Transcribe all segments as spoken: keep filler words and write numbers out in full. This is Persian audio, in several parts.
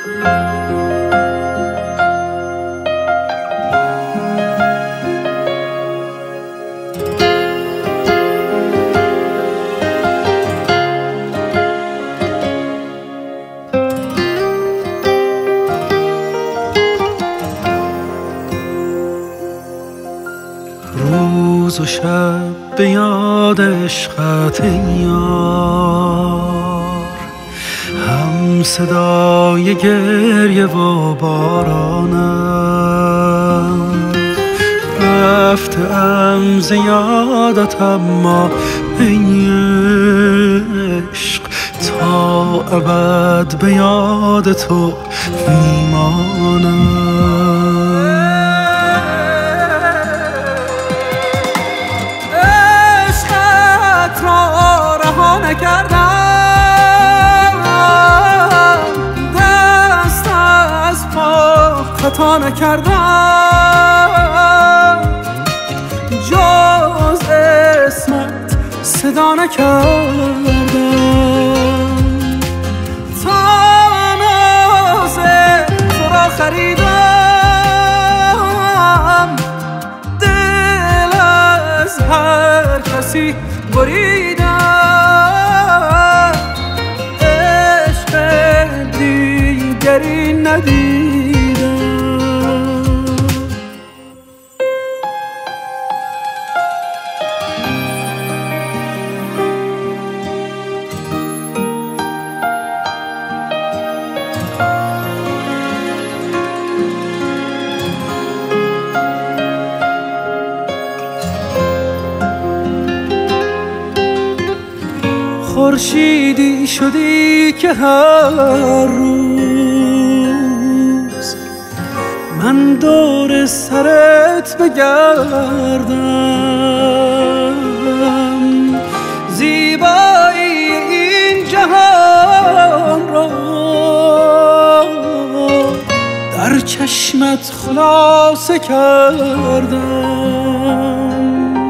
روز و شب به یاد عشقت یار، هم صدای گریه و بارانم. رفتم ز یادت اما ای عشق، تا ابد به یاد تو میمانم. نکردم دست از پا خطا نکردم، جز اسمت صدا نکردم. تا ناز تو را خریدم، دل از هر کسی بریدم. دیگری ندیدم. خورشیدی شدی که هر روز من دور سرت بگردم. زیبایی این جهان را در چشمت خلاصه کردم.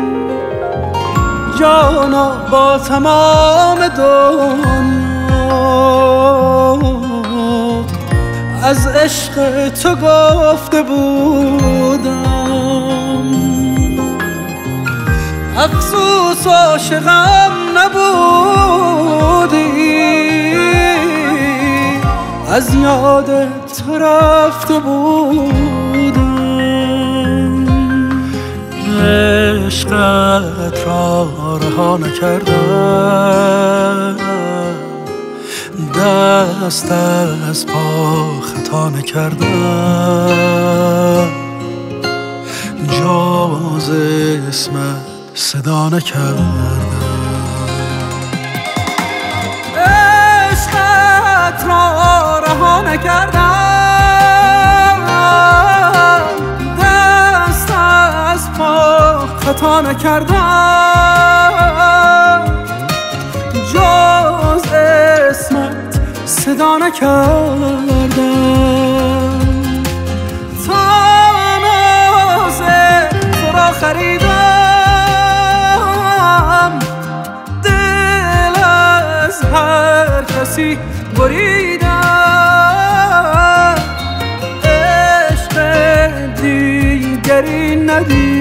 جانا با تمام دنیا از عشق تو گفته بودم. افسوس عاشقم نبودی، از یاد تو رفته بودم. عشقت را رها نکردم، دست از پا خطا نکردم، جز اسمت صدا نکردم. عشقت را رها نکردم، دست از پا خطا نکردم، جز اسمت صدا نکردم. تا ناز تو را خریدم، دل از هر کسی بریدم. عشق دیگری ندیدم.